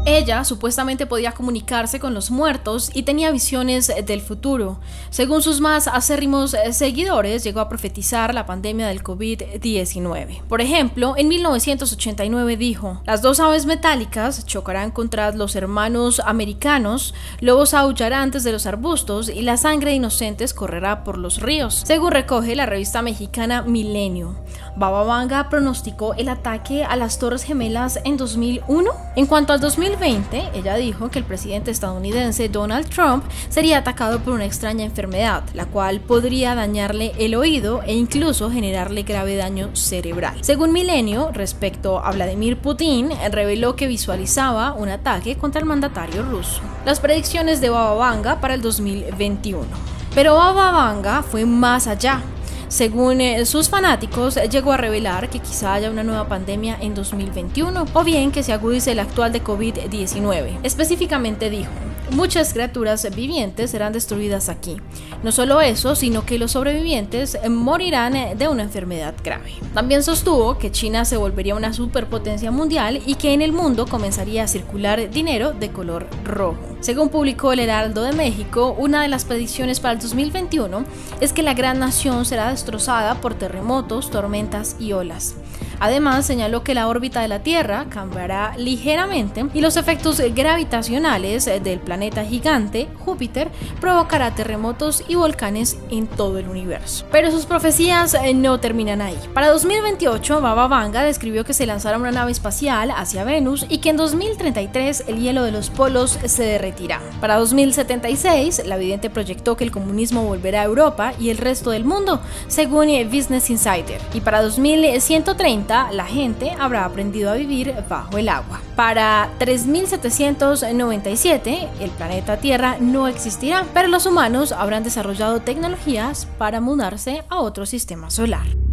Ella supuestamente podía comunicarse con los muertos y tenía visiones del futuro. Según sus más acérrimos seguidores, llegó a profetizar la pandemia del COVID-19. Por ejemplo, en 1989 dijo: "Las dos aves metálicas chocarán contra los hermanos americanos, lobos aullarán desde los arbustos y la sangre de inocentes correrá por los ríos", según recoge la revista mexicana Milenio. Baba Vanga pronosticó el ataque a las Torres Gemelas en 2001. En cuanto al 2020, ella dijo que el presidente estadounidense Donald Trump sería atacado por una extraña enfermedad, la cual podría dañarle el oído e incluso generarle grave daño cerebral. Según Milenio, respecto a Vladimir Putin, reveló que visualizaba un ataque contra el mandatario ruso. Las predicciones de Baba Vanga para el 2021. Pero Baba Vanga fue más allá. Según sus fanáticos, llegó a revelar que quizá haya una nueva pandemia en 2021 o bien que se agudice la actual de COVID-19. Específicamente dijo: "Muchas criaturas vivientes serán destruidas aquí. No solo eso, sino que los sobrevivientes morirán de una enfermedad grave". También sostuvo que China se volvería una superpotencia mundial y que en el mundo comenzaría a circular dinero de color rojo. Según publicó el Heraldo de México, una de las predicciones para el 2021 es que la gran nación será destrozada por terremotos, tormentas y olas. Además, señaló que la órbita de la Tierra cambiará ligeramente y los efectos gravitacionales del planeta gigante, Júpiter, provocará terremotos y volcanes en todo el universo. Pero sus profecías no terminan ahí. Para 2028, Baba Vanga describió que se lanzará una nave espacial hacia Venus y que en 2033 el hielo de los polos se derretirá. Para 2076, la vidente proyectó que el comunismo volverá a Europa y el resto del mundo, según Business Insider. Y para 2130, la gente habrá aprendido a vivir bajo el agua. Para 3797, el planeta Tierra no existirá, pero los humanos habrán desarrollado tecnologías para mudarse a otro sistema solar.